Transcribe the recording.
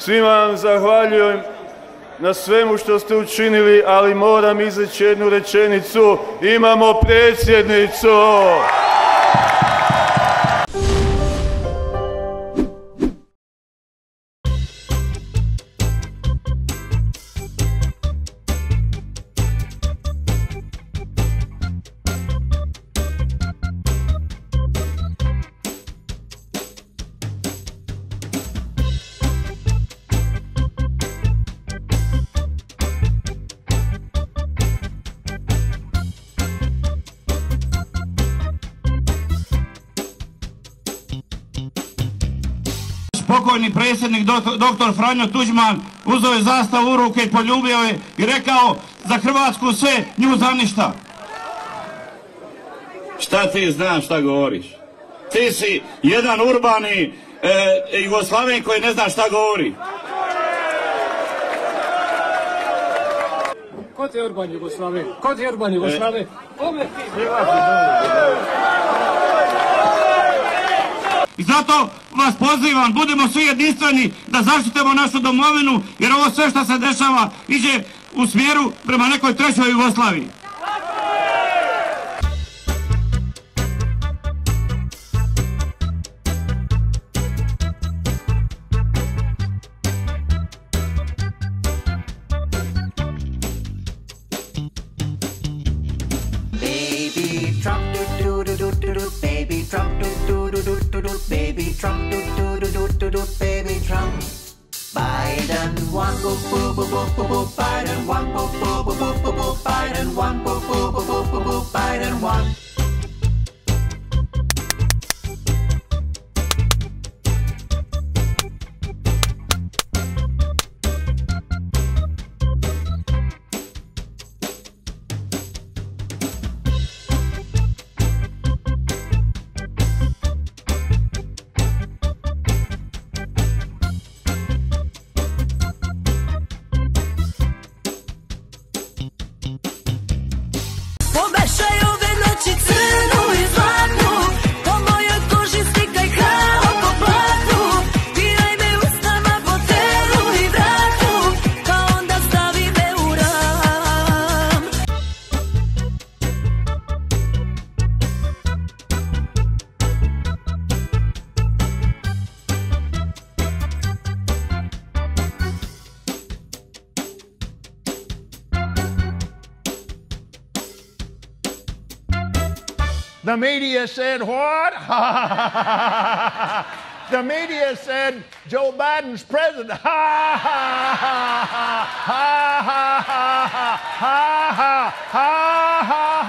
Svima vam zahvaljujem na svemu što ste učinili, ali moram izreći jednu rečenicu. Imamo predsjednicu! Pokojni predsjednik dr. Franjo Tuđman uzeo je zastavu u ruke i poljubio je i rekao za Hrvatsku sve, nju za ništa. Šta ti znaš šta govoriš? Ti si jedan urbani Jugoslaven koji ne zna šta govori. Ko ti je urban Jugoslaven? Ko ti je urban Jugoslaven? I zato vas pozivam, budemo svi jedinstveni da zaštitimo našu domovinu, jer ovo sve što se dešava iđe u smjeru prema nekoj trećoj Jugoslaviji. Baby Trump, baby Trump, baby Trump. Biden won, Biden won, Biden won, Biden won. Pomešaj ove noći crnu i zlatnu, po mojoj koži slikaj kravo po platu, diraj me usnama po telu i vratu, pa onda stavi me u ram. The media said what? The media said Joe Biden's president. Ha ha ha ha ha ha ha ha ha ha